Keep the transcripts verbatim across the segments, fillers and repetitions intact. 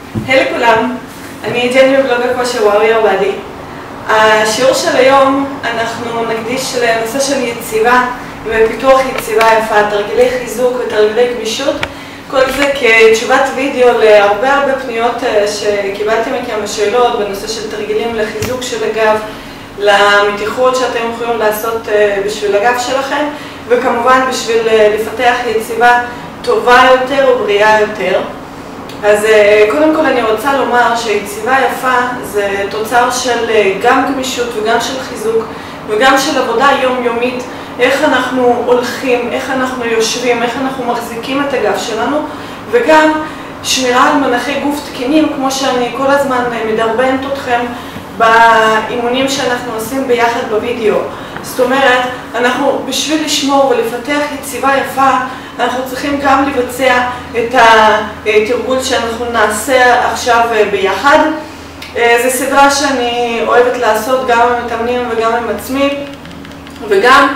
היי לכולם, אני ג'ני מבלוג הכושר ווארי עובדי. השיעור של היום אנחנו נקדיש לנושא של יציבה ופיתוח יציבה יפה, תרגילי חיזוק ותרגילי גמישות. כל זה כתשובת וידאו להרבה הרבה פניות שקיבלתי מכם בשאלות בנושא של תרגילים לחיזוק של הגב, למתיחות שאתם יכולים לעשות בשביל הגב שלכם, וכמובן בשביל לפתח יציבה טובה יותר ובריאה יותר. אז קודם כל אני רוצה לומר שיציבה יפה זה תוצר של גם גמישות וגם של חיזוק וגם של עבודה יומיומית, איך אנחנו הולכים, איך אנחנו יושבים, איך אנחנו מחזיקים את הגב שלנו, וגם שמירה על מנחי גוף תקינים, כמו שאני כל הזמן מדרבנת אתכם באימונים שאנחנו עושים ביחד בווידאו. זאת אומרת, אנחנו בשביל לשמור ולפתח יציבה יפה, אנחנו צריכים גם לבצע את התרגול שאנחנו נעשה עכשיו ביחד. זו סדרה שאני אוהבת לעשות גם עם מתאמנים וגם עם עצמי, וגם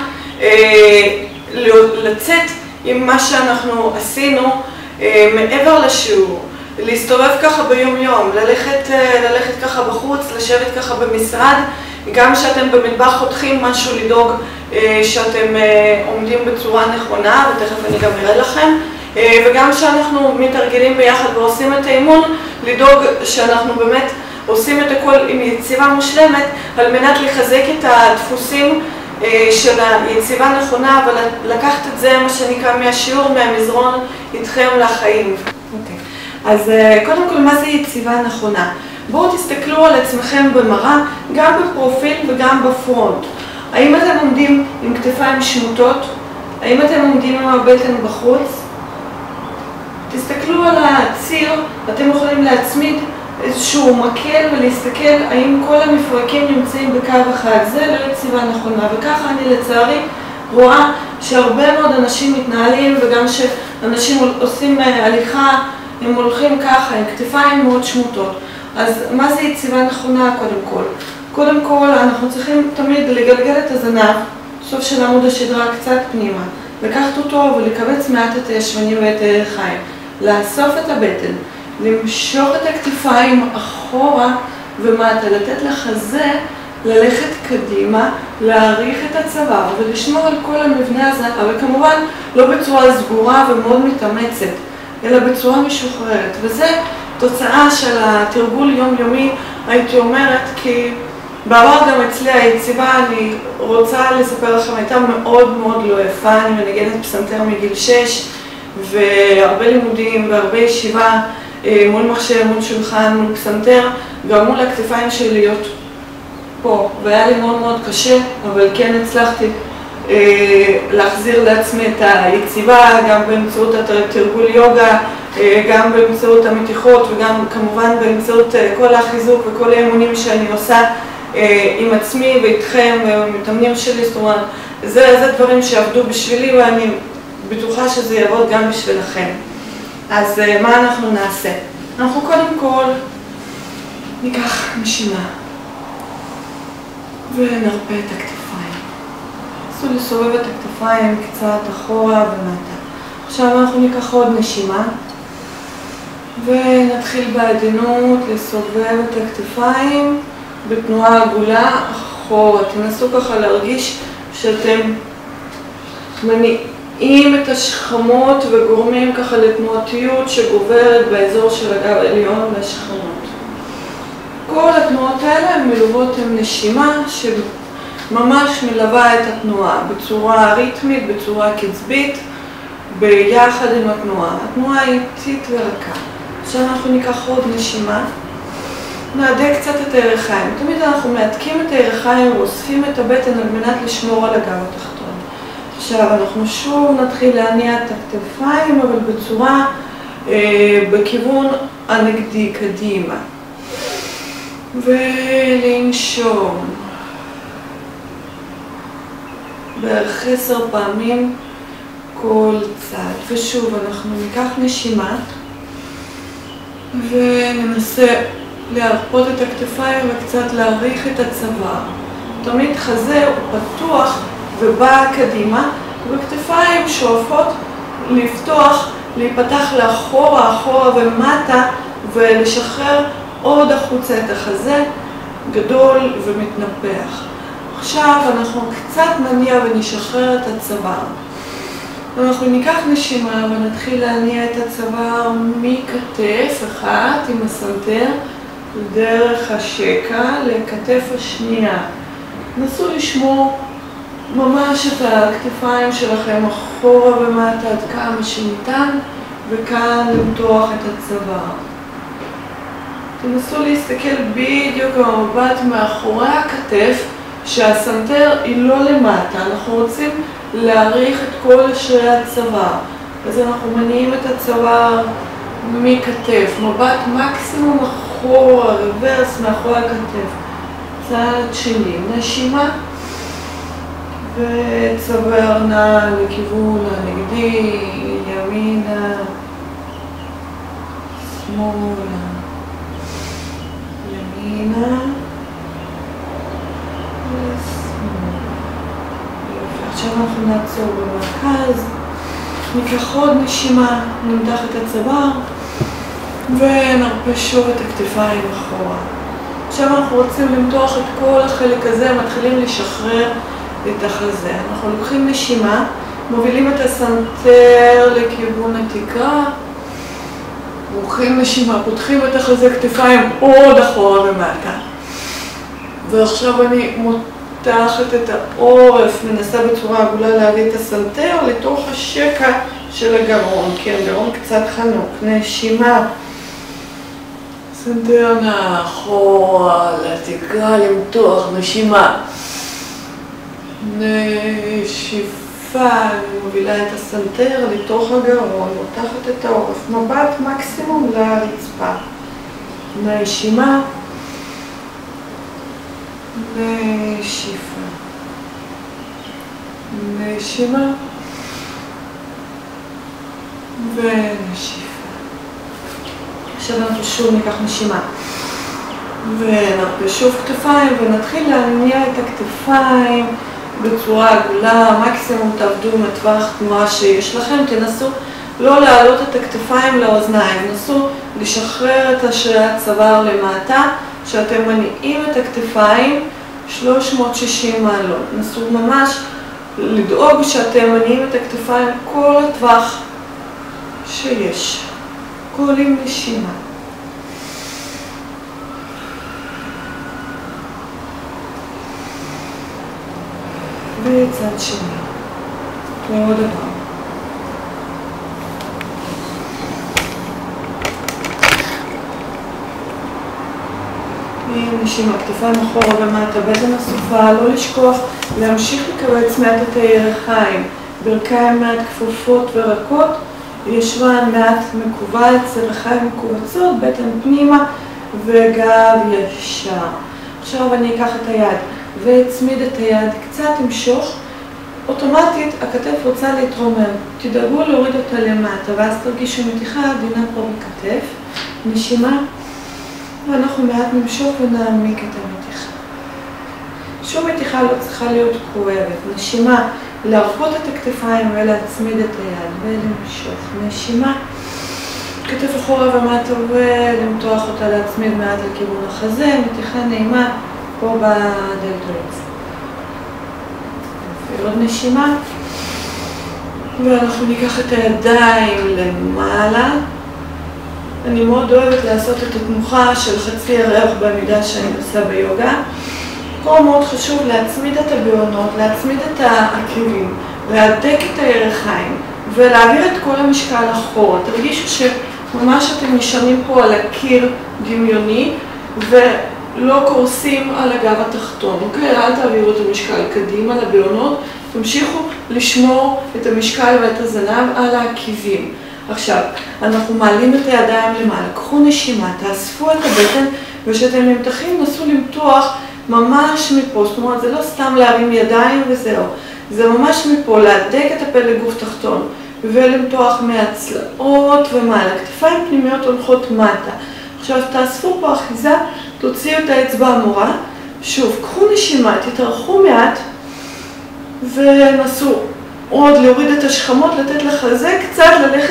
לצאת עם מה שאנחנו עשינו מעבר לשיעור. להסתובב ככה ביום יום, ללכת, ללכת ככה בחוץ, לשבת ככה במשרד, גם שאתם במטבח חותכים משהו, לדאוג שאתם עומדים בצורה נכונה, ותכף אני גם אראה לכם, וגם שאנחנו מתרגלים ביחד ועושים את האימון, לדאוג שאנחנו באמת עושים את הכל עם יציבה מושלמת, על מנת לחזק את הדפוסים של היציבה נכונה, ולקחת את זה, מה שנקרא, מהשיעור, מהמזרון, איתכם לחיים. אוקיי. אז קודם כל, מה זה יציבה נכונה? בואו תסתכלו על עצמכם במראה, גם בפרופיל וגם בפרונט. האם אתם עומדים עם כתפיים שמוטות? האם אתם עומדים עם הבטן בחוץ? תסתכלו על הציר, אתם יכולים להצמיד איזשהו מקל ולהסתכל האם כל המפרקים נמצאים בקו אחד. זה לא יציבה נכונה, וככה אני לצערי רואה שהרבה מאוד אנשים מתנהלים, וגם שאנשים עושים הליכה, הם הולכים ככה, עם כתפיים מאוד שמוטות. אז מה זה יציבה נכונה קודם כל? קודם כל אנחנו צריכים תמיד לגלגל את הזנב, סוף של עמוד השדרה קצת פנימה, לקחת אותו ולקבץ מעט את הישבנים ואת הירכיים, לאסוף את הבטן, למשוך את הכתפיים אחורה ומטה, לתת לחזה ללכת קדימה, להאריך את הצוואר ולשמור על כל המבנה הזה, אבל כמובן לא בצורה סגורה ומאוד מתאמצת, אלא בצורה משוחררת. וזה תוצאה של התרגול יומיומי, הייתי אומרת, כי בעבר גם אצלי היציבה, אני רוצה לספר לכם, הייתה מאוד מאוד לא יפה. אני מנגנת פסנתר מגיל שש, והרבה לימודים והרבה ישיבה מול מחשב, מול שולחן, מול פסנתר, גרמו לכתפיים שלי להיות פה, והיה לי מאוד מאוד קשה, אבל כן הצלחתי להחזיר לעצמי את היציבה, גם באמצעות התרגול יוגה, גם באמצעות המתיחות, וגם כמובן באמצעות כל החיזוק וכל האימונים שאני עושה עם עצמי ואיתכם ומתאמנים שלי. זאת אומרת, זה, זה דברים שעבדו בשבילי, ואני בטוחה שזה יעבוד גם בשבילכם. אז מה אנחנו נעשה? אנחנו קודם כל ניקח נשימה ונרפה את הכתפיים. נסו לסובב את הכתפיים קצת אחורה ומטה. עכשיו אנחנו ניקח עוד נשימה ונתחיל בעדינות לסובב את הכתפיים בתנועה עגולה אחורה. תנסו ככה להרגיש שאתם מניעים את השכמות וגורמים ככה לתנועתיות שגוברת באזור של הגב העליון והשכמות. כל התנועות האלה הן מלוות עם נשימה שממש מלווה את התנועה בצורה ריתמית, בצורה קצבית, ביחד עם התנועה. התנועה היא איטית ורכה. עכשיו אנחנו ניקח עוד נשימה, נעדה קצת את הירכיים. תמיד אנחנו מעתקים את הירכיים ואוספים את הבטן על מנת לשמור על הגב התחתון. עכשיו אנחנו שוב נתחיל להניע את הכתפיים, אבל בצורה, אה, בכיוון הנגדי קדימה. ולנשום. בערך עשר פעמים כל צד. ושוב אנחנו ניקח נשימה וננסה להרפות את הכתפיים וקצת להאריך את הצוואר. תמיד חזה הוא פתוח ובא קדימה, וכתפיים שואפות לפתוח, להיפתח לאחורה, אחורה ומטה, ולשחרר עוד החוצה את החזה, גדול ומתנפח. עכשיו אנחנו קצת נניע ונשחרר את הצוואר. אנחנו ניקח נשימה ונתחיל להניע את הצוואר מכתף אחת עם הסנטר דרך השקע לכתף השנייה. נסו לשמור ממש את הכתפיים שלכם אחורה ומטה עד כמה שניתן, וכאן למתוח את הצוואר. תנסו להסתכל בדיוק במבט מאחורי הכתף, שהסנטר היא לא למטה. אנחנו רוצים להאריך את כל שרירי הצוואר. אז אנחנו מניעים את הצוואר מכתף, מבט מקסימום אחורה, רוורס מאחורי הכתף. צעד שני, נשימה, וצוואר נע לכיוון הנגדי, ימינה, שמאלה, ימינה, עכשיו אנחנו נעצור במרכז, ניקח עוד נשימה, נמתח את הצוואר ונרפה שוב את הכתפיים אחורה. עכשיו אנחנו רוצים למתוח את כל החלק הזה, מתחילים לשחרר את החזה. אנחנו לוקחים נשימה, מובילים את הסנטר לכיוון התקרה, לוקחים נשימה, פותחים את החזה, כתפיים עוד אחורה ומטה. ועכשיו אני מותחת את העורף, מנסה בצורה עגולה להביא את הסנטר לתוך השקע של הגרון, כן, גרון קצת חנוק, נשימה. סנטר מאחורה, לתקרה, למתוח, נשימה. נשיפה, אני מובילה את הסנטר לתוך הגרון, מותחת את העורף, מבט מקסימום לרצפה. נשימה. נשיפה, נשימה ונשיפה. עכשיו אנחנו שוב ניקח נשימה ונרפה שוב כתפיים ונתחיל להניע את הכתפיים בצורה עגולה. מקסימום תעבדו עם הטווח תנועה שיש לכם, תנסו לא להעלות את הכתפיים לאוזניים, נסו לשחרר את שרירי הצוואר למטה, שאתם מניעים את הכתפיים שלוש מאות ושישים מעלות. נסו ממש לדאוג שאתם מניעים את הכתפיים כל הטווח שיש, כל עם נשימה. וצד שני, ועוד דבר. נשימה, כתפיים אחורה ומטה, בטן הסופה, לא לשכוח להמשיך לקבץ מעט את הירכיים, ברכיים מעט כפופות ורקות, ישבן מעט מקובץ, ירכיים מקובצות, בטן פנימה וגב ישר. עכשיו אני אקח את היד והצמיד את היד, קצת המשוך, אוטומטית הכתף רוצה להתרומם, תדאגו להוריד אותה למטה ואז תרגישו מתיחה עדינה פה בכתף, נשימה. ואנחנו מעט נמשוך ונעמיק את המתיחה. שום מתיחה לא צריכה להיות כואבת. נשימה, להרפות את הכתפיים ולהצמיד את היד ולמשוך. נשימה, כתף אחורה ומטה ולמתוח אותה, להצמיד מעט לכיוון החזה, מתיחה נעימה פה בדלטוידס. ועוד נשימה, ואנחנו ניקח את הידיים למעלה. אני מאוד אוהבת לעשות את התנוחה של חצי ירח בעמידה שאני עושה ביוגה. פה מאוד חשוב להצמיד את הבעונות, להצמיד את העקבים, להדק את הירכיים ולהעביר את כל המשקל אחורה. תרגישו שממש אתם נשענים פה על הקיר דמיוני ולא קורסים על הגב התחתון. אוקיי, אל תעבירו את המשקל קדימה לבעונות, תמשיכו לשמור את המשקל ואת הזנב על העקבים. עכשיו, אנחנו מעלים את הידיים למעלה, קחו נשימה, תאספו את הבטן, וכשאתם נמתחים נסו למתוח ממש מפה, זאת אומרת, זה לא סתם להרים ידיים וזהו, זה ממש מפה, להדק את הפה לגוף תחתון, ולמתוח מהצלעות ומעלה, כתפיים פנימיות הולכות מטה. עכשיו, תאספו פה אחיזה, תוציאו את האצבע המורה, שוב, קחו נשימה, תתארכו מעט, ונסו עוד להוריד את השכמות, לתת לחזה קצת, ללכת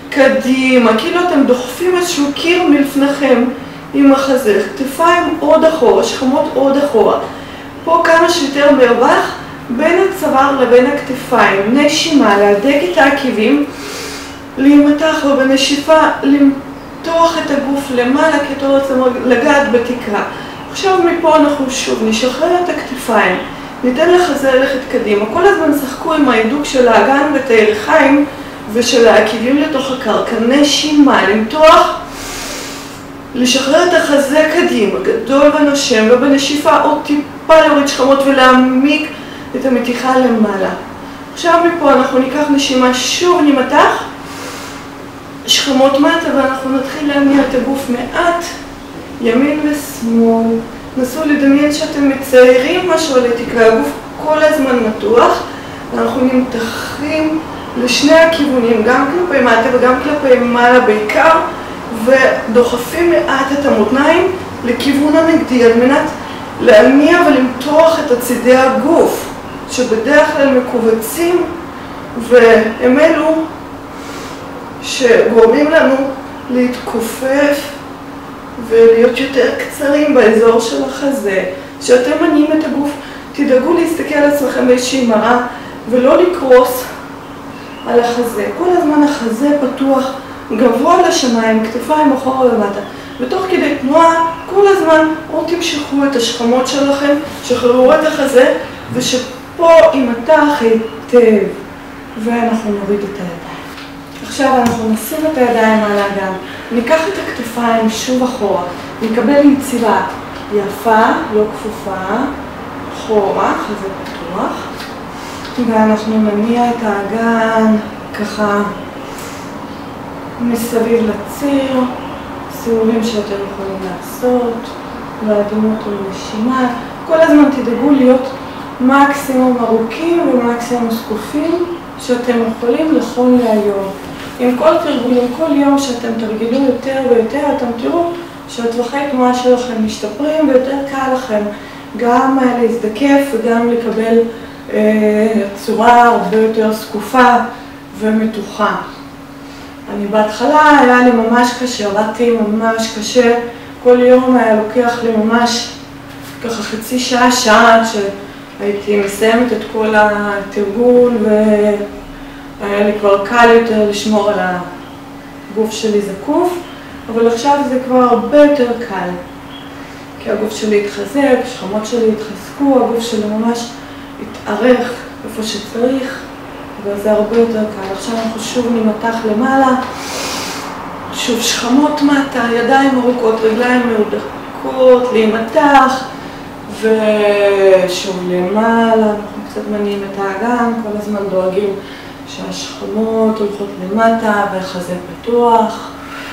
קדימה, כאילו אתם דוחפים איזשהו קיר מלפניכם עם החזה, כתפיים עוד אחורה, שכמות עוד אחורה. פה כמה שיותר מרווח בין הצוואר לבין הכתפיים, נשימה, להדק את העקיבים, להימתח ובנשיפה למתוח את הגוף למעלה, כי אתה רוצה לגעת בתקרה. עכשיו מפה אנחנו שוב נשחרר את הכתפיים, ניתן לחזה ללכת קדימה. כל הזמן שחקו עם ההידוק של האגן ואת הירכיים ושל העקיבים לתוך הקרקע. נשימה, למתוח, לשחרר את החזה קדימה, גדול ונושם, ובנשיפה עוד טיפה להוריד שכמות ולהעמיק את המתיחה למעלה. עכשיו מפה אנחנו ניקח נשימה, שוב נמתח, שכמות מטה, ואנחנו נתחיל להניע את הגוף מעט, ימין ושמאל. נסו לדמיין שאתם מציירים משהו על התקרה, הגוף כל הזמן מתוח, ואנחנו נמתחים לשני הכיוונים, גם כלפי מטה וגם כלפי מעלה בעיקר, ודוחפים מעט את המותניים לכיוון הנגדי, על מנת להניע ולמתוח את הצידי הגוף, שבדרך כלל מקובצים, והם אלו שגורמים לנו להתכופף ולהיות יותר קצרים באזור של החזה. כשאתם מניעים את הגוף, תדאגו להסתכל על עצמכם באיזושהי מראה ולא לקרוס על החזה. כל הזמן החזה פתוח, גבוה לשמיים, כתפיים אחורה למטה. ותוך כדי תנועה, כל הזמן עוד תמשכו את השכמות שלכם, שחררו את החזה, ושפה יימתח היטב, ואנחנו נוריד את הידיים. עכשיו אנחנו נשים את הידיים על האגן, ניקח את הכתפיים שוב אחורה, נקבל יציבה יפה, לא כפופה, אחורה, חזה פתוח, ואנחנו נניע את האגן ככה מסביב לציר, סיבובים שאתם יכולים לעשות, ועדינות ונשימה. כל הזמן תדאגו להיות מקסימום ארוכים ומקסימום זקופים שאתם יכולים לכל להיום. עם כל תרגולים, כל יום שאתם תרגלו יותר ויותר, אתם תראו שהטווחי תנועה שלכם משתפרים ויותר קל לכם גם להזדקף וגם לקבל אה, צורה הרבה יותר זקופה ומתוחה. אני בהתחלה היה לי ממש קשה, עבדתי ממש קשה, כל יום היה לוקח לי ממש ככה חצי שעה, שעה שהייתי מסיימת את כל התרגול והיה לי כבר קל יותר לשמור על הגוף שלי זקוף, אבל עכשיו זה כבר הרבה יותר קל, כי הגוף שלי התחזק, השכמות שלי התחזקו, הגוף שלי ממש התארך איפה שצריך, וזה הרבה יותר קל. עכשיו אנחנו שוב נמתח למעלה, שוב שכמות מטה, ידיים ארוכות, רגליים מהודקות, להימתח, ושוב למעלה, אנחנו קצת מניעים את האגן, כל הזמן דואגים שהשכמות הולכות למטה והחזה פתוח.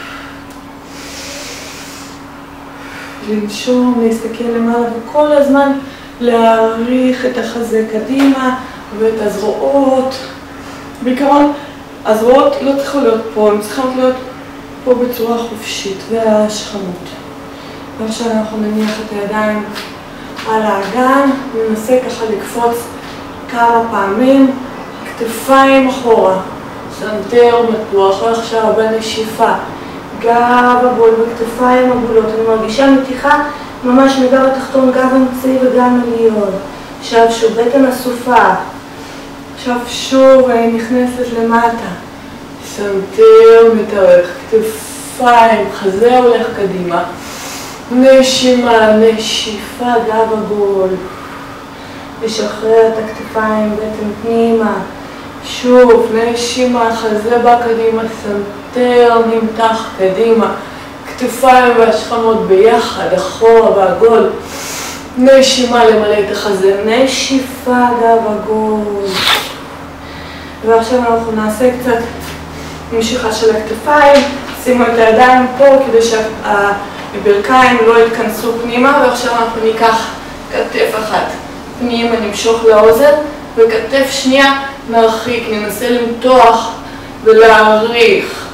לנשום, להסתכל למעלה וכל הזמן להאריך את החזה קדימה ואת הזרועות. בעיקרון, הזרועות לא צריכות להיות פה, הן צריכות להיות פה בצורה חופשית, והשכמות. ועכשיו אנחנו נניח את הידיים על האגן, ננסה ככה לקפוץ כמה פעמים, כתפיים אחורה, סנטר מתוח, ועכשיו בנשיפה, גב עגול וכתפיים עגולות, אני מרגישה מתיחה ממש מגב התחתון, גב אמצעי וגם עליון. עכשיו שוב בטן אסופה, עכשיו שוב אני נכנסת למטה, סנטר מתארך, כתפיים, חזה הולך קדימה, נשימה, נשיפה, גב עגול, לשחרר את הכתפיים, בטן פנימה, שוב נשימה, חזה בא קדימה, סנטר נמתח קדימה, כתפיים והשכמות ביחד, אחורה ועגול, נשימה למלא את החזה, נשיפה, גב עגול. ועכשיו אנחנו נעשה קצת משיכה של הכתפיים, שימו את הידיים פה כדי שהברכיים לא יתכנסו פנימה, ועכשיו אנחנו ניקח כתף אחת פנימה, נמשוך לאוזן, וכתף שנייה נרחיק, ננסה למתוח ולהאריך.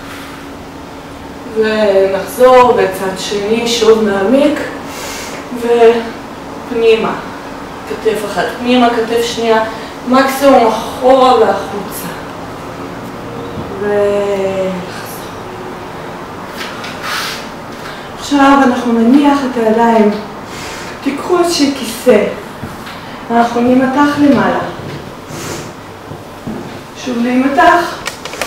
ונחזור בצד שני, שוב נעמיק, ופנימה, כתף אחת פנימה, כתף שנייה, מקסימום אחורה והחוצה. ונחזור. עכשיו אנחנו נניח את הידיים, תיקחו איזושהי כיסא, אנחנו נימתח למעלה, שוב להימתח,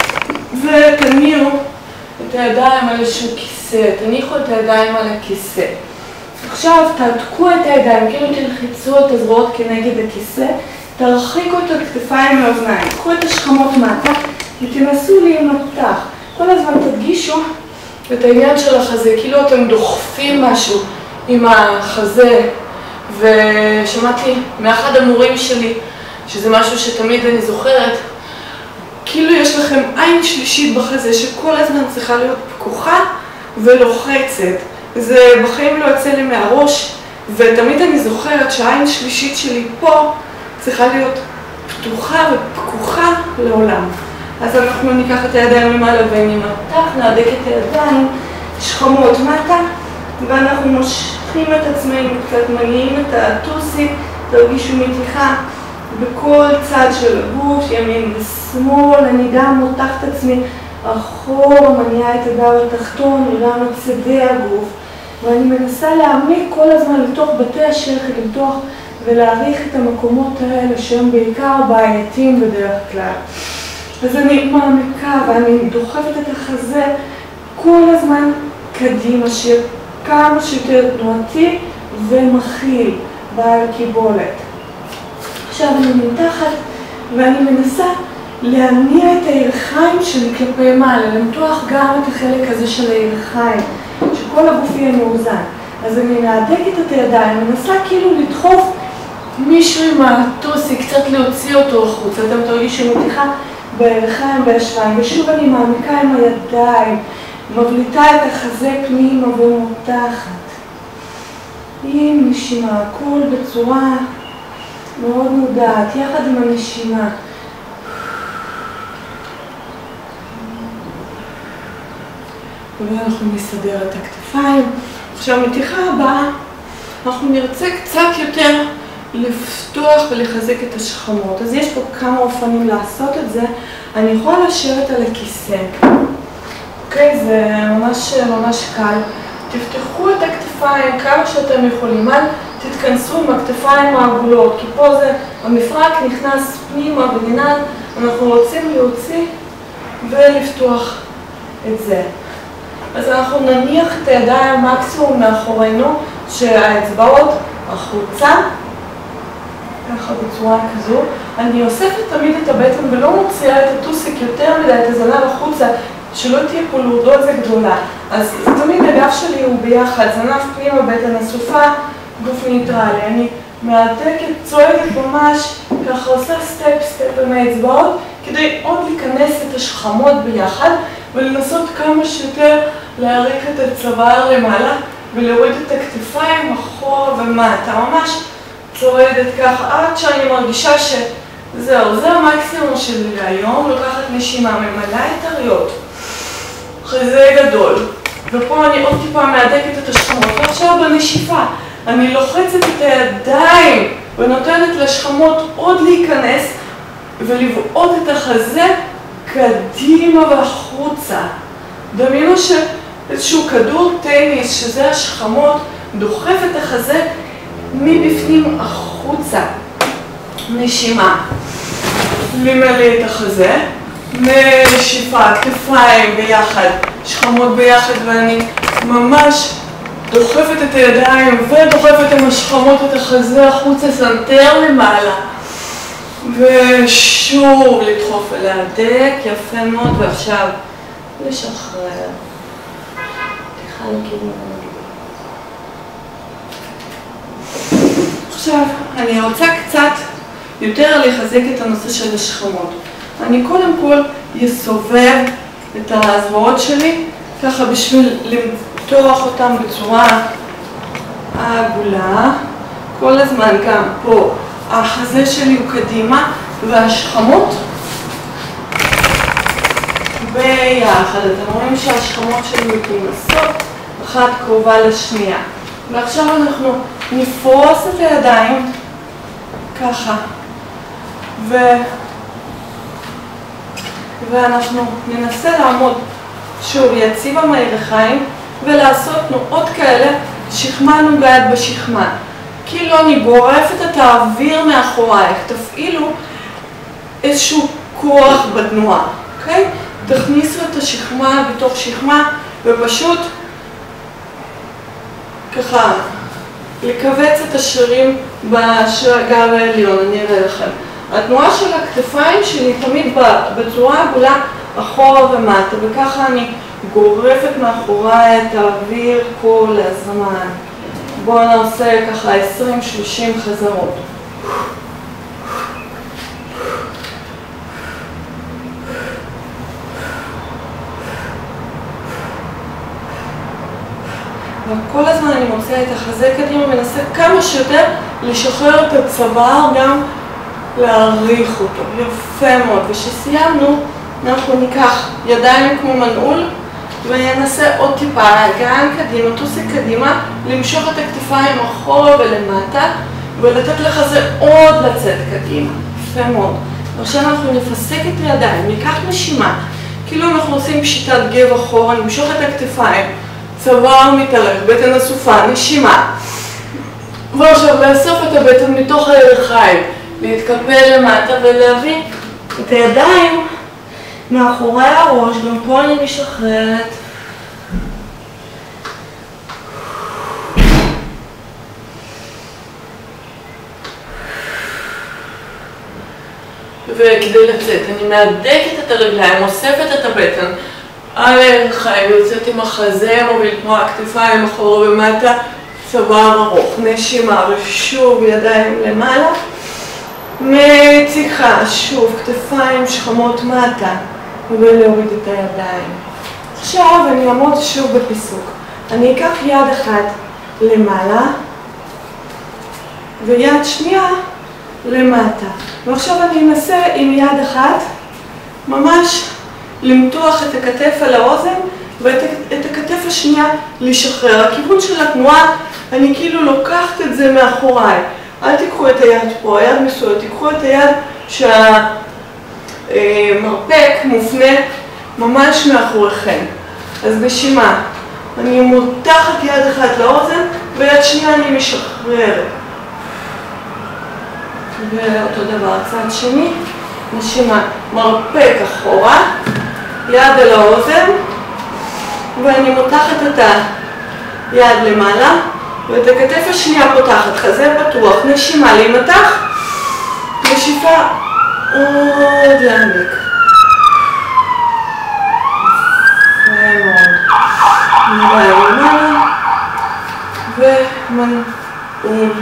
ותניעו את הידיים על איזשהו כיסא, תניחו את הידיים על הכיסא. עכשיו תעתקו את הידיים, כאילו תלחיצו את הזרועות כנגד הכיסא, תרחיקו את הכתפיים מהאוזניים, קחו את השכמות מטה ותנסו להימתח. כל הזמן תדגישו את העניין של החזה, כאילו אתם דוחפים משהו עם החזה, ושמעתי מאחד המורים שלי, שזה משהו שתמיד אני זוכרת, כאילו יש לכם עין שלישית בחזה שכל הזמן צריכה להיות פקוחה ולוחצת. זה בחיים לא יוצא לי מהראש, ותמיד אני זוכרת שהעין שלישית שלי פה צריכה להיות פתוחה ופקוחה לעולם. אז אנחנו ניקח את הידיים למעלה ונמתח, נהדק את הידיים, שכמות מטה, ואנחנו מושכים את עצמנו, קצת מניעים את הטוסיק, תרגישו מתיחה בכל צד של הגוף, ימין ושמאל. אני גם מותחת את עצמי אחורה, מניעה את הגב התחתון וגם את שדה הגוף, ואני מנסה להעמיק כל הזמן לתוך בתי השכל, למתוח ולהעריך את המקומות האלה שהם בעיקר בעייתיים בדרך כלל. אז אני מעמיקה ואני דוחפת את החזה כל הזמן קדימה, שיהיה כמה שיותר תנועתי ומכיל בעל קיבולת. עכשיו אני מתחת ואני מנסה להניע את הירכיים שלי כלפי מעלה, למתוח גם את החלק הזה של הירכיים, שכל הגוף יהיה מאוזן. אז אני מהדקת את הידיים, מנסה כאילו לדחוף מישהו עם הטוסי, קצת להוציא אותו החוצה, אתם תרגישו מתיחה בירכיים והשפיים, ושוב אני מעמיקה עם הידיים, מבליטה את החזה פנימה ומותחת. עם נשימה, הכל בצורה מאוד מודעת, יחד עם הנשימה. ואנחנו נסדר את הכתפיים. עכשיו, מתיחה הבאה, אנחנו נרצה קצת יותר לפתוח ולחזק את השכמות. אז יש פה כמה אופנים לעשות את זה. אני יכולה לשבת על הכיסא. אוקיי, זה ממש ממש קל. תפתחו את הכתפיים כמה שאתם יכולים. אל תתכנסו עם הכתפיים העגולות, כי פה זה, המפרק נכנס פנימה וננעל. אנחנו רוצים להוציא ולפתוח את זה. אז אנחנו נניח את הידיים מקסימום מאחורינו, שהאצבעות החוצה, ככה בצורה כזו. אני אוספת תמיד את הבטן ולא מוציאה את הטוסיק יותר מדי, את הזנב החוצה, שלא תהיה פה לורדוזיה גדולה. אז תמיד הגב שלי הוא ביחד, זנב פנימה, בטן אסופה, גוף ניטרלי. אני מהדקת, צועדת ממש, ככה עושה סטפ סטפ עם האצבעות, כדי עוד להיכנס את השכמות ביחד, ולנסות כמה שיותר להאריך את הצוואר למעלה, ולהוריד את הכתפיים אחורה ומטה. ממש צועדת ככה, עד שאני מרגישה שזהו, זה המקסימום שלי להיום. לוקחת נשימה, ממלאה את הריאות, חזה גדול, ופה אני עוד טיפה מהדקת את השכמות, ועכשיו בנשיפה אני לוחצת את הידיים ונותנת לשכמות עוד להיכנס ולבעוט את החזה קדימה והחוצה. דמיינו שאיזשהו כדור טניס, שזה השכמות, דוחף את החזה מבפנים החוצה. נשימה, למלא את החזה, נשיפה, כתפיים ביחד, שכמות ביחד, ואני ממש דוחפת את הידיים ודוחפת עם השכמות את החזה החוצה, סנטר למעלה. ושוב לדחוף ולהדק, יפה מאוד, ועכשיו לשחרר. תחלקי מאוד. עכשיו אני רוצה קצת יותר לחזק את הנושא של השכמות. אני קודם כל יסובב את הזרועות שלי, ככה בשביל למתוח אותם בצורה עגולה. כל הזמן גם פה החזה שלי הוא קדימה, והשכמות ביחד. אתם רואים שהשכמות שלי מתנסות, אחת קרובה לשנייה. ועכשיו אנחנו נפרוס את הידיים ככה, ו... ואנחנו ננסה לעמוד שוב יציב עם הירכיים ולעשות תנועות כאלה, שכמה נוגעת בשכמה. כאילו אני גורפת את האוויר מאחורייך, תפעילו איזשהו כוח בתנועה, אוקיי? תכניסו את השכמה בתוך שכמה, ופשוט ככה, לקבץ את השרירים בשגר העליון, אני אראה לכם. התנועה של הכתפיים שלי תמיד בצורה עגולה אחורה ומטה, וככה אני גורפת מאחוריי את האוויר כל הזמן. בואו נעשה ככה עשרים שלושים חזרות. וכל הזמן אני מוצאה את החזה קדימה, מנסה כמה שיותר לשחרר את הצוואר, גם להעריך אותו. יפה מאוד. וכשסיימנו, אנחנו ניקח ידיים כמו מנעול, וננסה עוד טיפה, גם קדימה, תעשה קדימה, למשוך את הכתפיים אחורה ולמטה, ולתת לחזה עוד לצאת קדימה. יפה מאוד. עכשיו אנחנו נפסק את הידיים, ניקח נשימה, כאילו אנחנו עושים פשיטת גב אחורה, נמשוך את הכתפיים, צוואר מתארך, בטן אסופה, נשימה. ועכשיו לאסוף את הבטן מתוך הירכיים, להתקפל למטה ולהביא את הידיים מאחורי הראש, גם פה אני משחררת. וכדי לצאת, אני מהדקת את הרגליים, אוספת את הבטן על הירכיים, יוצאת עם החזה, מוביל תנועה, כתפיים אחורה ומטה, צוואר ארוך, נשימה, ושוב ידיים למעלה. מציחה, שוב, כתפיים, שכמות מטה, ולהוריד את הידיים. עכשיו אני אעמוד שוב בפיסוק. אני אקח יד אחת למעלה, ויד שנייה למטה. ועכשיו אני אנסה עם יד אחת, ממש למתוח את הכתף על האוזן, ואת הכתף השנייה לשחרר. הכיוון של התנועה, אני כאילו לוקחת את זה מאחוריי. אל תיקחו את היד פה, היד מסוימת, תיקחו את היד שהמרפק מופנה ממש מאחוריכם. אז נשימה, אני מותחת יד אחת לאוזן, ויד שנייה אני משחררת. ואותו דבר, צד שני, נשימה, מרפק אחורה, יד על האוזן, ואני מותחת את היד למעלה, ואת הכתף השנייה פותחת, חזה פתוח, נשימה להימתח, נשיפה עוד להעמיק. ומאוד. נראה למעלה, ומנעול.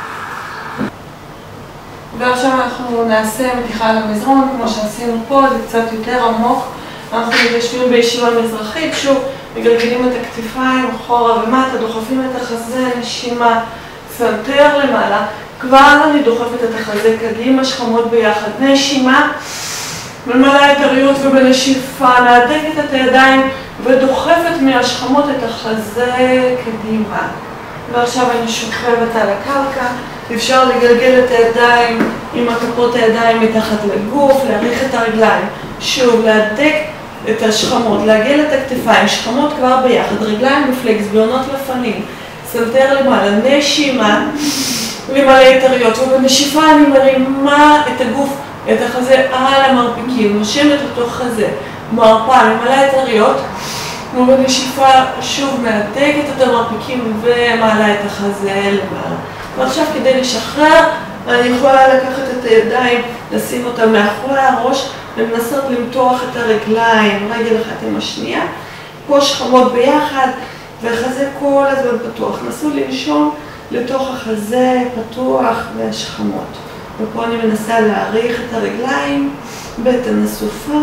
ועכשיו אנחנו נעשה מתיחה למזרון, כמו שעשינו פה, זה קצת יותר עמוק. אנחנו יושבים בישיבה מזרחית, שוב, מגלגלים את הכתפיים אחורה ומטה, דוחפים את החזה, נשימה, סנטר למעלה. כבר אני דוחפת את החזה קדימה, שכמות ביחד, נשימה, ממלאה את הריות ובנשיפה, להדקת את הידיים ודוחפת מהשכמות את החזה קדימה. ועכשיו אני שוכבת על הקרקע, אפשר לגלגל את הידיים עם כפות הידיים מתחת לגוף, להריח את הרגליים, שוב להדק את השכמות, להגל את הכתפיים, שכמות כבר ביחד, רגליים בפלקס, בעונות לפנים, סנטר למעלה, נשימה, למלא את הריות, ובנשיפה אני מרימה את הגוף, את החזה על המרפקים, נושמת לתוך חזה, מרפה, למלא את הריות, ובנשיפה שוב מהדקת את המרפקים ומעלה את החזה למעלה. ועכשיו כדי לשחרר, אני יכולה לקחת את הידיים, לשים אותם מאחורי הראש, ולנסות למתוח את הרגליים, רגל אחת עם השנייה, פה שכמות ביחד, והחזה כל הזמן פתוח. נסו לנשום לתוך החזה פתוח והשכמות. ופה אני מנסה להעריך את הרגליים, בטן אסופה.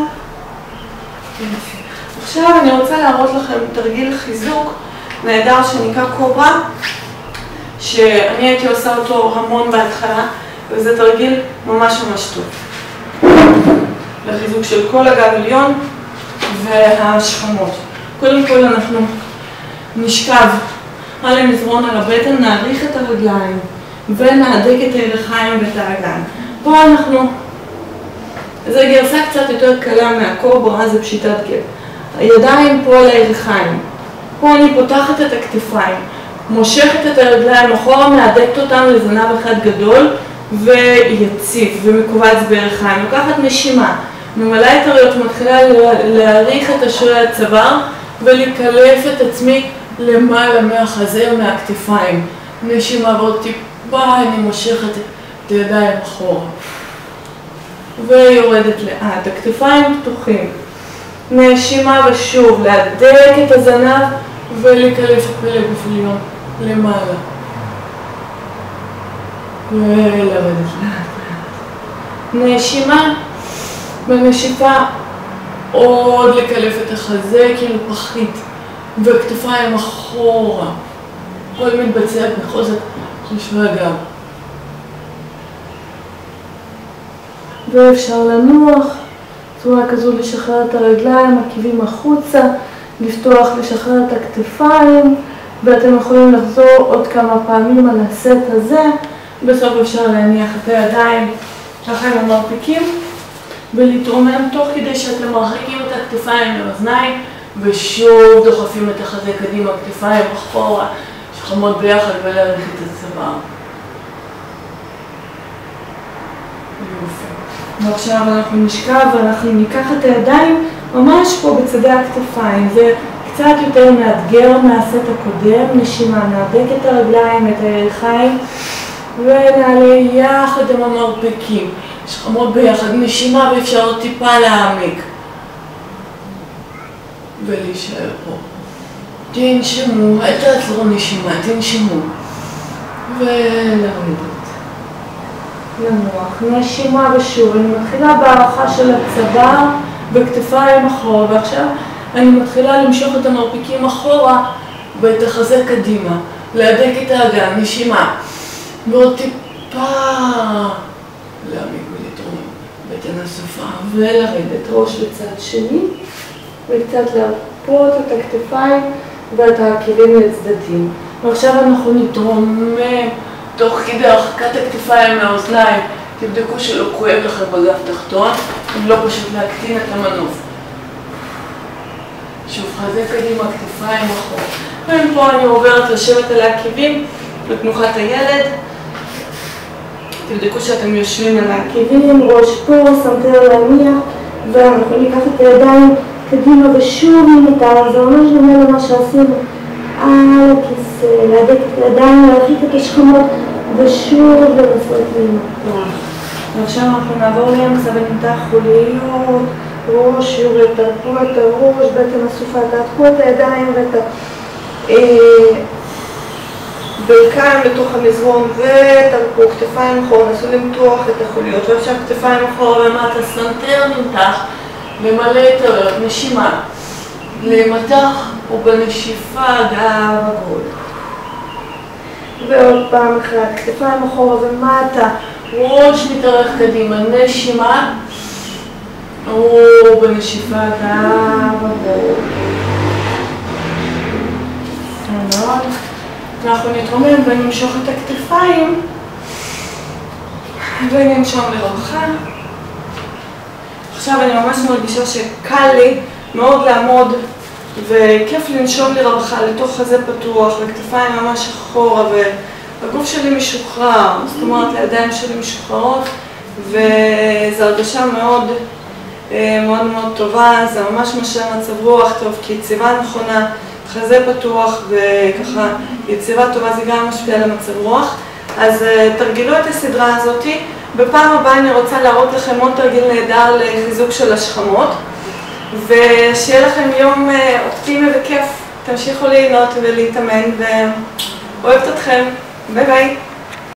עכשיו אני רוצה להראות לכם תרגיל חיזוק נהדר שנקרא קוברה, שאני הייתי עושה אותו המון בהתחלה, וזה תרגיל ממש ממש טוב. לחיזוק של כל הגב עליון והשכמות. קודם כל אנחנו נשכב על המזרון על הבטן, נעריך את הרגליים ונהדק את הירכיים ואת האגן. פה אנחנו, זו גרסה קצת יותר קלה מהקוברה, זה פשיטת גב. הידיים פה על הירכיים, פה אני פותחת את הכתפיים, מושכת את הרגליים אחורה, מהדקת אותם לזנב אחד גדול ויציב ומקובץ בערכיים. לוקחת נשימה, ממלאה את הריאות, מתחילה להאריך את השולי הצוואר ולקלף את עצמי למעלה מהחזה ומהכתפיים. נשימה ועוד טיפה אני מושכת את הידיים אחורה ויורדת לאט, הכתפיים פתוחים. נשימה ושוב להדק את הזנב ולקלף את פלג גוף למעלה ולרדת לאט לאט. נשימה בנשיפה עוד לקלף את החזה כאילו פחית וכתפיים אחורה, הכל מתבצע בחוזק חושבי הגב. ואפשר לנוח צורה כזו, לשחרר את הרגליים, עקיבים החוצה, לפתוח, לשחרר את הכתפיים, ואתם יכולים לחזור עוד כמה פעמים על הסט הזה. בסוף אפשר להניח את הידיים ככה עם המרפקים ולהתרומם תוך כדי שאתם מרחיקים את הכתפיים לאוזניים ושוב דוחפים את החזה קדימה, כתפיים אחורה, שכמות ביחד ולהאריך את הצוואר. ועכשיו אנחנו נשכב ואנחנו ניקח את הידיים ממש פה בצדי הכתפיים. זה קצת יותר מאתגר מהסט הקודם. נשימה, נהדק את הרגליים, את הירכיים ונעלה יחד עם המרפקים, שכמות ביחד. נשימה ואפשר עוד טיפה להעמיק ולהישאר פה. תנשמו, אל תעצרו נשימה, תנשמו ולרדת. לנוח, נשימה ושוב, אני מתחילה בהערכה של הצוואר וכתפיים אחורה, ועכשיו אני מתחילה למשוך את המרפיקים אחורה ואת החזה קדימה, להדק את האגן, נשימה, ועוד טיפה להעמיק ולתרום בטן הסופה ולרדת ראש בצד שני וקצת להרפות את הכתפיים ואת העקיבים לצדדים. ועכשיו אנחנו נתרומם תוך כדי הרחקת הכתפיים מהאוזניים. תבדקו שלא כואב לכם בגב תחתון, אם לא פשוט להקטין את המנוף. שוב, חזה קדימה, כתפיים אחורה. ומפה אני עוברת לשבת על העקיבים לתנוחת הילד. תבדקו שאתם יושבים על העקיבים, ראש פה, סנטר להניח, ואנחנו ניקח את הידיים קדימה ושוב נמתר. זה ממש דומה למה שעשינו על הכיסא, להדק את הידיים, להרחיק את השכמות ושוב לנסות להימתח. ועכשיו אנחנו נעבור לאמצע ונמתח חוליות, ראש יורד, תרפו את הראש, בטן הסופה, תעתקו את הידיים ואת הברכיים לתוך המזרון ותרפו, כתפיים אחורה, נסו למתוח את החוליות. ועכשיו כתפיים אחורה ומטה, סנטר נמתח, למלא את הריאות, נשימה למתח ובנשיפה גב עגול. ועוד פעם אחת, כתפיים אחורה ומטה, ראש מתארך קדימה, נשימה ובנשיפה גב עגול. מאוד. אנחנו נתרומם ונמשוך את הכתפיים וננשום לרווחה. עכשיו אני ממש מרגישה שקל לי מאוד לעמוד וכיף לנשום לרווחה לתוך חזה פתוח וכתפיים ממש אחורה והגוף שלי משוחרר, זאת אומרת הידיים שלי משוחררות, וזו הרגשה מאוד מאוד מאוד טובה. זה ממש משנה מצב רוח טוב, כי יציבה נכונה, חזה פתוח וככה יציבה טובה זה גם משפיע על המצב רוח. אז תרגלו את הסדרה הזאת. בפעם הבאה אני רוצה להראות לכם עוד תרגיל נהדר לחיזוק של השכמות, ושיהיה לכם יום אופטימי וכיף. תמשיכו ליהנות ולהתאמן, ואוהבת אתכם. ביי ביי.